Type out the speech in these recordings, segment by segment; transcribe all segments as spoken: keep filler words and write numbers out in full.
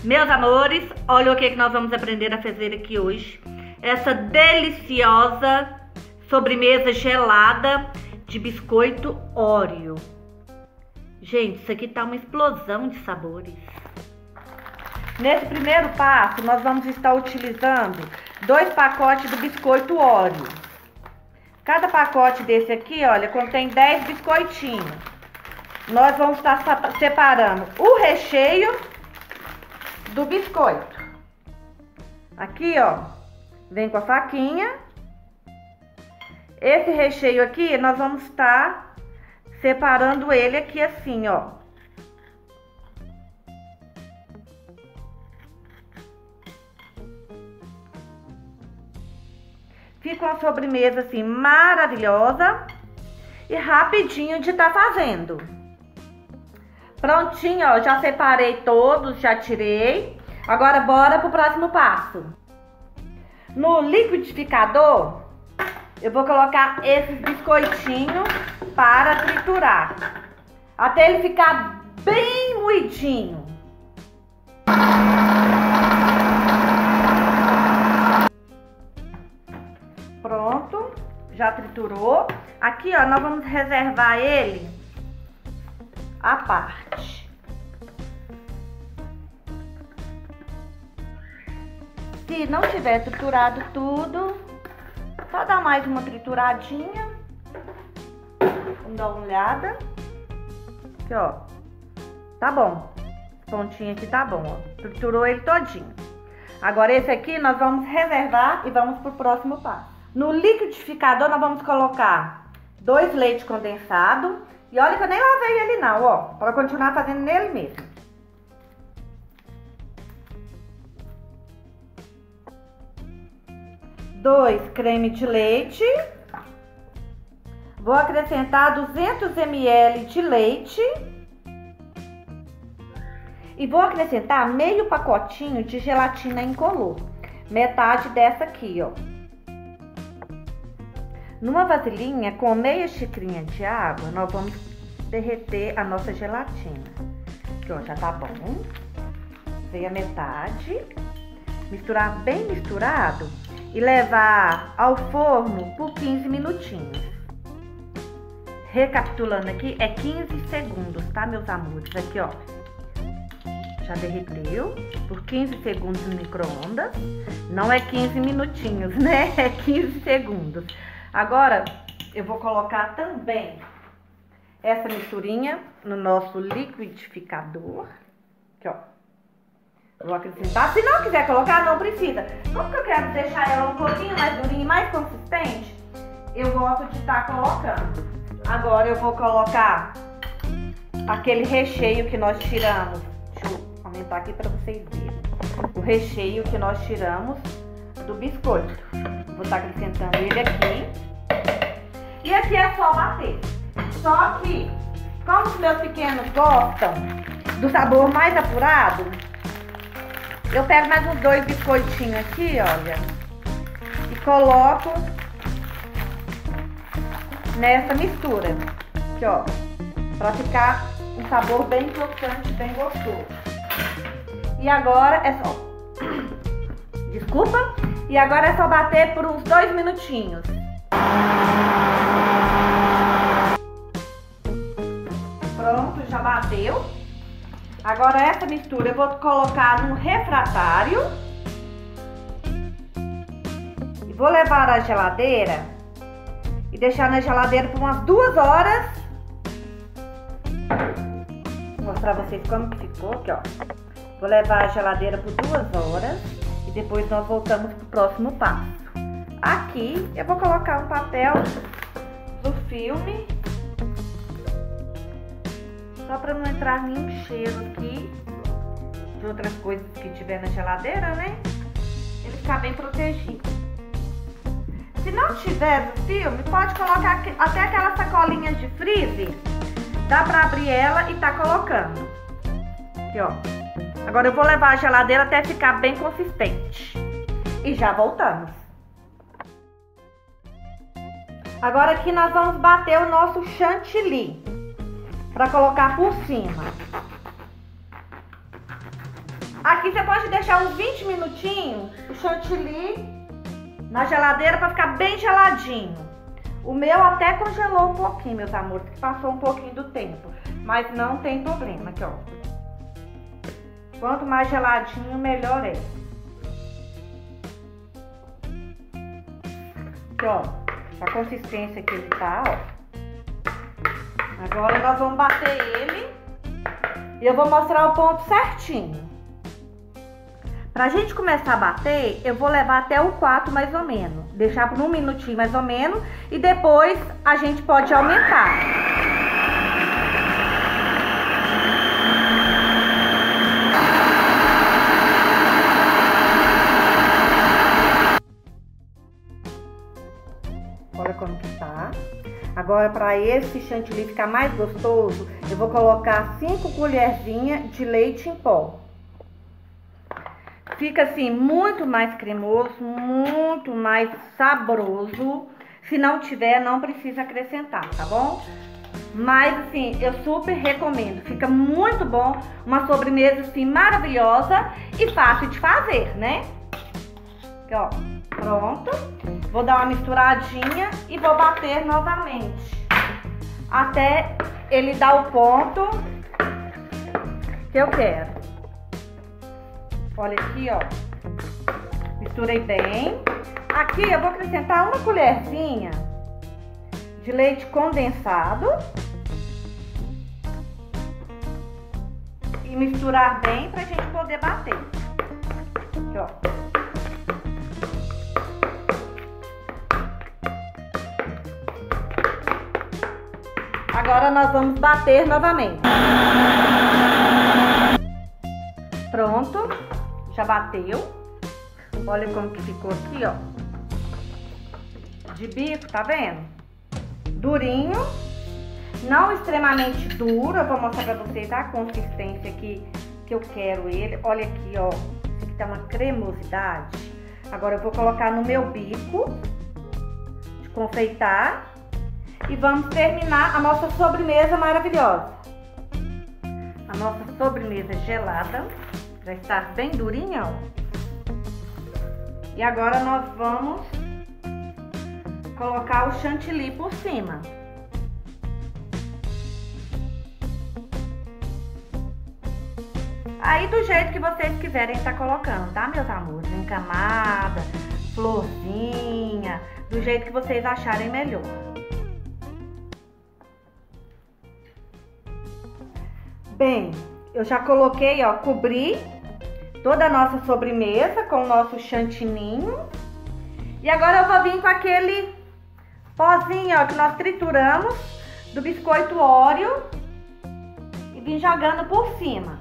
Meus amores, olha o que, que nós vamos aprender a fazer aqui hoje. Essa deliciosa sobremesa gelada de biscoito Oreo. Gente, isso aqui tá uma explosão de sabores. Nesse primeiro passo, nós vamos estar utilizando dois pacotes do biscoito Oreo. Cada pacote desse aqui, olha, contém dez biscoitinhos. Nós vamos estar separando o recheio do biscoito. Aqui, ó, vem com a faquinha. Esse recheio aqui, nós vamos estar separando ele aqui assim, ó. Fica uma sobremesa assim maravilhosa e rapidinho de estar fazendo. Prontinho, ó, já separei todos, já tirei. Agora bora pro próximo passo. No liquidificador, eu vou colocar esses biscoitinhos para triturar, até ele ficar bem moidinho. Pronto, já triturou. Aqui, ó, nós vamos reservar ele à parte. Se não tiver triturado tudo, só dá mais uma trituradinha. Vamos dar uma olhada. Aqui, ó. Tá bom. Esse pontinho aqui tá bom, ó. Triturou ele todinho. Agora esse aqui nós vamos reservar e vamos pro próximo passo. No liquidificador nós vamos colocar dois leite condensado. E olha que eu nem lavei ele não, ó. Para continuar fazendo nele mesmo. Dois creme de leite. Vou acrescentar duzentos mililitros de leite. E vou acrescentar meio pacotinho de gelatina incolor. Metade dessa aqui, ó. Numa vasilhinha com meia xicrinha de água, nós vamos derreter a nossa gelatina. Aqui, ó, já tá bom. Veio a metade. Misturar bem misturado e levar ao forno por quinze minutinhos. Recapitulando aqui, é quinze segundos, tá, meus amores? Aqui, ó. Já derreteu por quinze segundos no micro-ondas. Não é quinze minutinhos, né? É quinze segundos. Agora, eu vou colocar também essa misturinha no nosso liquidificador. Aqui, ó. Vou acrescentar. Se não quiser colocar, não precisa. Como que eu quero deixar ela um pouquinho mais durinha e mais consistente, eu gosto de estar colocando. Agora eu vou colocar aquele recheio que nós tiramos. Deixa eu aumentar aqui para vocês verem. O recheio que nós tiramos do biscoito. Vou estar acrescentando ele aqui. E aqui é só bater. Só que, como os meus pequenos gostam do sabor mais apurado, eu pego mais uns dois biscoitinhos aqui, olha, e coloco nessa mistura. Aqui, ó, pra ficar um sabor bem crocante, bem gostoso. E agora é só... Desculpa. E agora é só bater por uns dois minutinhos. Pronto, já bateu. Agora essa mistura eu vou colocar no refratário. E vou levar à geladeira. E deixar na geladeira por umas duas horas. Vou mostrar pra vocês como que ficou. Aqui, ó. Vou levar à geladeira por duas horas. E depois nós voltamos pro próximo passo. Aqui eu vou colocar um papel do filme, só para não entrar nenhum cheiro aqui de outras coisas que tiver na geladeira, né? Ele ficar bem protegido. Se não tiver o filme, pode colocar até aquelas sacolinhas de freezer. Dá para abrir ela e tá colocando. Aqui, ó. Agora eu vou levar a geladeira até ficar bem consistente. E já voltamos. Agora aqui nós vamos bater o nosso chantilly para colocar por cima. Aqui você pode deixar uns vinte minutinhos o chantilly na geladeira para ficar bem geladinho. O meu até congelou um pouquinho, meus amores, que passou um pouquinho do tempo. Mas não tem problema, aqui ó. Quanto mais geladinho, melhor é. Aqui ó, a consistência que ele tá, ó. Agora nós vamos bater ele e eu vou mostrar o ponto certinho. Pra gente começar a bater, eu vou levar até o quatro mais ou menos. Deixar por um minutinho mais ou menos e depois a gente pode aumentar. Olha como que tá. Agora, para esse chantilly ficar mais gostoso, eu vou colocar cinco colherzinhas de leite em pó. Fica assim, muito mais cremoso, muito mais saboroso. Se não tiver, não precisa acrescentar, tá bom? Mas assim, eu super recomendo. Fica muito bom, uma sobremesa assim maravilhosa e fácil de fazer, né? Aqui, ó, pronto. Vou dar uma misturadinha e vou bater novamente. Até ele dar o ponto que eu quero. Olha aqui, ó. Misturei bem. Aqui eu vou acrescentar uma colherzinha de leite condensado. E misturar bem pra gente poder bater. Aqui, ó. Agora nós vamos bater novamente. Pronto. Já bateu. Olha como que ficou aqui, ó. De bico, tá vendo? Durinho. Não extremamente duro. Eu vou mostrar pra vocês a consistência que, que eu quero ele. Olha aqui, ó. Esse aqui tá uma cremosidade. Agora eu vou colocar no meu bico de confeitar. E vamos terminar a nossa sobremesa maravilhosa. A nossa sobremesa gelada. Já está bem durinha, ó. E agora nós vamos colocar o chantilly por cima. Aí do jeito que vocês quiserem estar colocando, tá, meus amores? Em camada, florzinha, do jeito que vocês acharem melhor. Bem, eu já coloquei, ó, cobri toda a nossa sobremesa com o nosso chantininho. E agora eu vou vir com aquele pozinho, ó, que nós trituramos do biscoito Oreo e vim jogando por cima.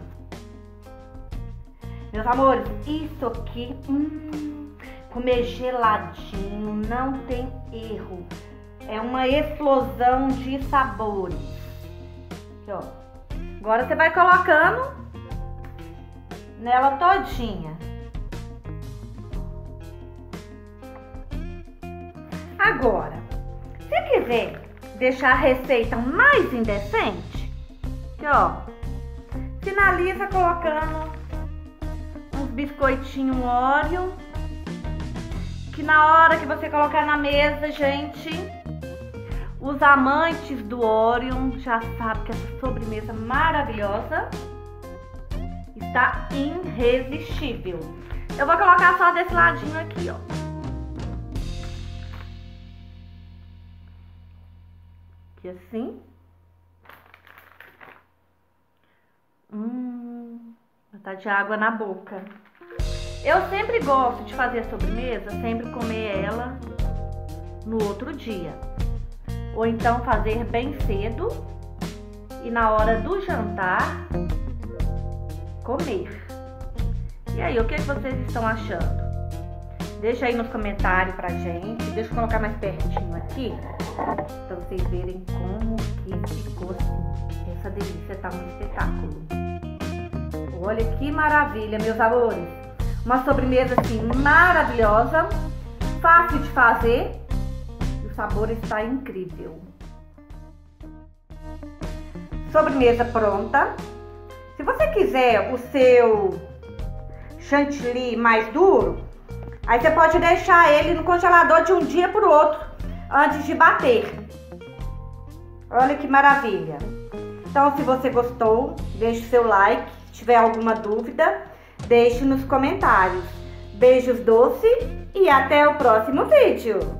Meus amores, isso aqui, hum, comer geladinho, não tem erro. É uma explosão de sabores. Aqui, ó. Agora você vai colocando nela todinha. Agora, se quiser deixar a receita mais indecente, aqui, ó, finaliza colocando uns biscoitinhos Oreo, que na hora que você colocar na mesa, gente, os amantes do Oreo já sabem que essa sobremesa maravilhosa está irresistível. Eu vou colocar só desse ladinho aqui, ó. Aqui assim. Hum, tá de água na boca. Eu sempre gosto de fazer a sobremesa, sempre comer ela no outro dia. Ou então fazer bem cedo e na hora do jantar comer. E aí, o que vocês estão achando? Deixa aí nos comentários pra gente. Deixa eu colocar mais pertinho aqui pra vocês verem como que ficou assim. Essa delícia tá um espetáculo. Olha que maravilha, meus amores. Uma sobremesa assim maravilhosa, fácil de fazer. O sabor está incrível. Sobremesa pronta. Se você quiser o seu chantilly mais duro, aí você pode deixar ele no congelador de um dia para o outro, antes de bater. Olha que maravilha. Então, se você gostou, deixe seu like. Se tiver alguma dúvida, deixe nos comentários. Beijos doces e até o próximo vídeo.